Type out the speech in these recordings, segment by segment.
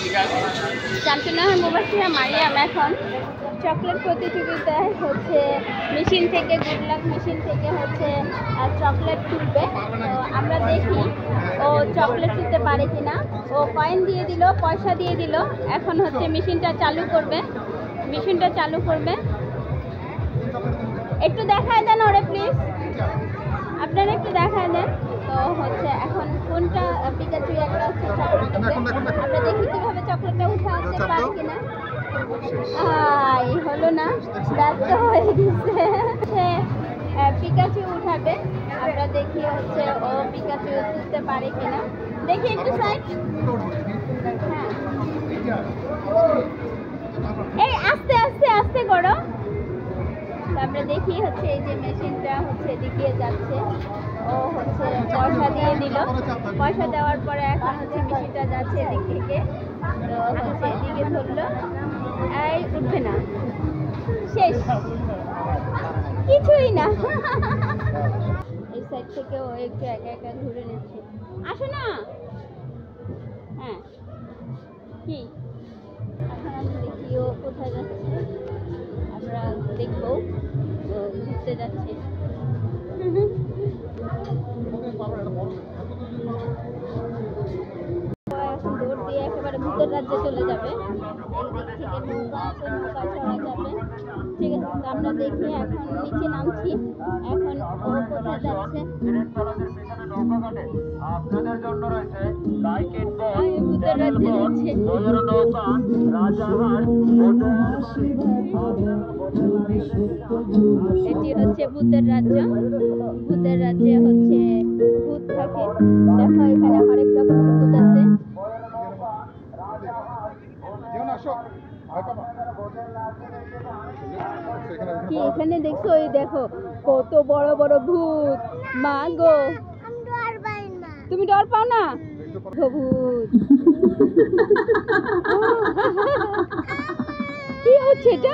শামসুন্নাহার মুবাশশিরা মারিয়াম এখন চকলেট প্রতিযোগিতায় হচ্ছে মেশিন থেকে গুড লাক মেশিন থেকে হচ্ছে চকলেট তুলবে। তো আমরা দেখি ও চকলেট তুলতে পারে কিনা। ও কয়েন দিয়ে দিল, পয়সা দিয়ে দিল। এখন হচ্ছে মেশিনটা চালু করবে। একটু দেখায় দেন ওরে প্লিজ, আপনারা একটু দেখায় দেন। তো হচ্ছে এখন কোনটা পিকাচু একটা হচ্ছে চকলেট তুলবে। আমরা দেখি কিভাবে চকলেটটা উঠাতে পারে কিনা। হলো না, ব্যর্থ হয়ে গেছে। পিকাচু উঠাবে, আমরা দেখি হচ্ছে ও পিকাচু তুলতে পারে কিনা। দেখি একটু সাইড। হ্যাঁ, এই আস্তে আস্তে আস্তে করো। আমরা দেখি হচ্ছে এই যে মেশিনটা হচ্ছে এদিকে যাচ্ছে। ও হচ্ছে পয়সা দিয়ে দিল, পয়সা দেওয়ার পরে এখন হচ্ছে মেশিনটা যাচ্ছে এদিক থেকে। তো হচ্ছে এদিকে ধরলো, এই উঠবে না, শেষ, কিছুই না। এই সাইড থেকে ও একটু একা একা ঘুরে নিচ্ছে। আসো না। হ্যাঁ, কি এখন আমি দেখি ও কোথায় যাচ্ছে। আমরা দেখবো ও ঘুরতে যাচ্ছে। এখন দৌড় দিয়ে একেবারে ভূতের রাজ্যে চলে যাবে। একদিক থেকে নৌকা আছে, নৌকা চড়া যাবে। ঠিক আছে, আমরা দেখি এখন নিচে নামছি। এখন ও কোথায় যাচ্ছে। ভূতের রাজ্যে যাচ্ছে। এটি হচ্ছে ভূতের রাজ্য। ভূতের রাজ্যে হচ্ছে ভূত থাকে। দেখো এখানে হরেক রকমের ভূত আছে। কি এখানে দেখছো? এই দেখো কত বড় বড় ভূত। মা গো, তুমি ডর পাও না? ভূত কি হচ্ছে এটা?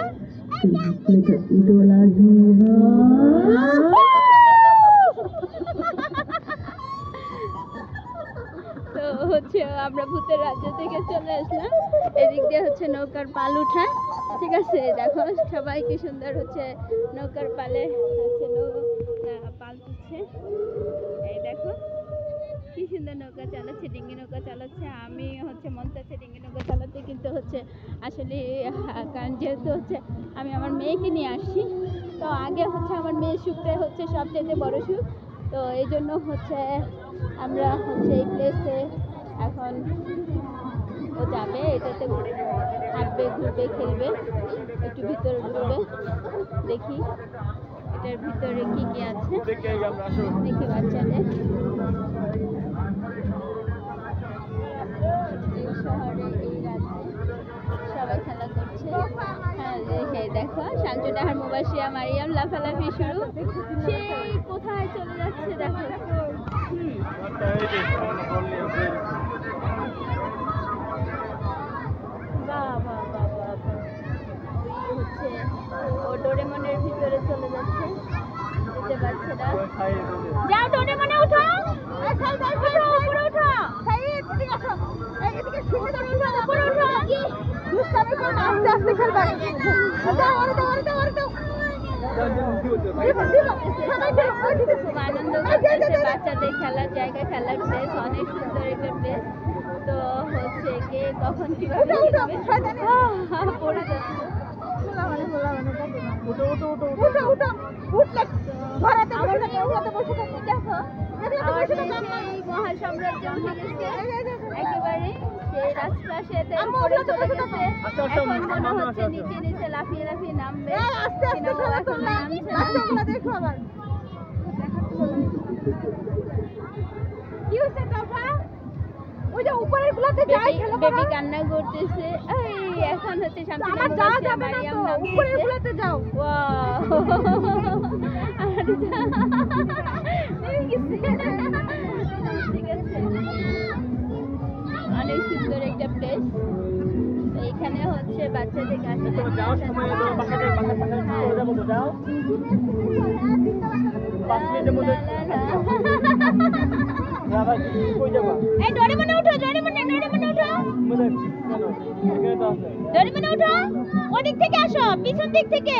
তো হচ্ছে আমরা ভূতের রাজ্য থেকে চলে আসলাম। এদিক দিয়ে হচ্ছে নৌকার পাল উঠায়। ঠিক আছে, দেখো সবাই কি সুন্দর হচ্ছে নৌকার পালে হচ্ছে পাল তুলছে। এই দেখো কি সুন্দর নৌকা চালাচ্ছে, ডিঙ্গি নৌকা চালাচ্ছে। আমি হচ্ছে মন চাচ্ছে ডিঙ্গি নৌকা চালাতে, কিন্তু হচ্ছে আসলে কারণ যেহেতু হচ্ছে আমি আমার মেয়েকে নিয়ে আসছি, তো আগে হচ্ছে আমার মেয়ের সুখটাই হচ্ছে সবচেয়ে বড় সুখ। তো এই জন্য হচ্ছে আমরা হচ্ছে এই প্লেসে এখন ও যাবে, এটাতে হাঁটবে, ঘুরবে, খেলবে, একটু ভিতরে ঢুকবে। দেখি এটার ভিতরে কি কি আছে, দেখি বাচ্চাদের। এই শহরে, এই রাজ্যে সবাই খেলা করছে। হ্যাঁ, দেখো শামসুন্নাহার মুবাশশিরা মারিয়াম লাফালাফি শুরু। সেই কোথায় চলে যাচ্ছে দেখো। হচ্ছে ও ডোরেমনের ভিতরে চলে যাচ্ছে। বুঝতে পারছে না। যাও ডোরেমনে উঠো, উপরে উঠো। আস্তে আস্তে খেলবা। খুব আনন্দ করতেছে, বাচ্চাদের খেলার জায়গা, খেলার প্লেস, অনেক সুন্দর একটা প্লেস। তো হচ্ছে কে কখন কিভাবে পড়ে যাচ্ছে। দেখো মহাসাম্রাজ্য উঠে গেছে একেবারে, সেই রাজপ্রাসাদে উপরে চলে গেছে। এখন মনে হচ্ছে নিচে নিচে লাফিয়ে লাফিয়ে নামবে। এখন নামছে না। কি হচ্ছে বাবা? ওই যে উপরের গুলাতে যাই, বেবি কান্না করতেছে। এই এখন হচ্ছে শামসুন্নাহার মারিয়াম নামছে। উপরের গুলাতে যাও। ওয়াও, ঠিক আছে, অনেক সুন্দর একটা প্লেস। এইখানে হচ্ছে বাচ্চাদের কাছে এই ডোরেমনে উঠো, ডোরেমনে উঠো। ডোরেমন ওঠো, ওদিক থেকে আসো, পিছন দিক থেকে।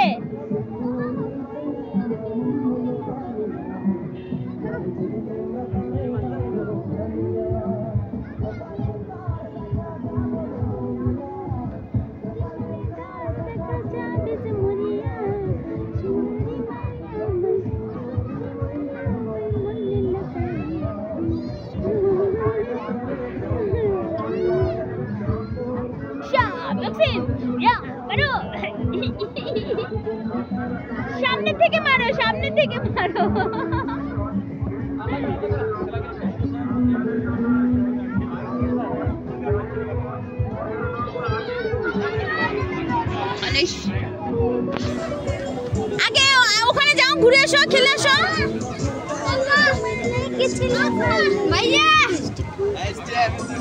সামনে থেকে মারো, সামনে থেকে মারো। আগে ওখানে যাও, ঘুরে আসো, খেলে আসো।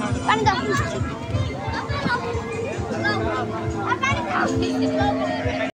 ভাইয়া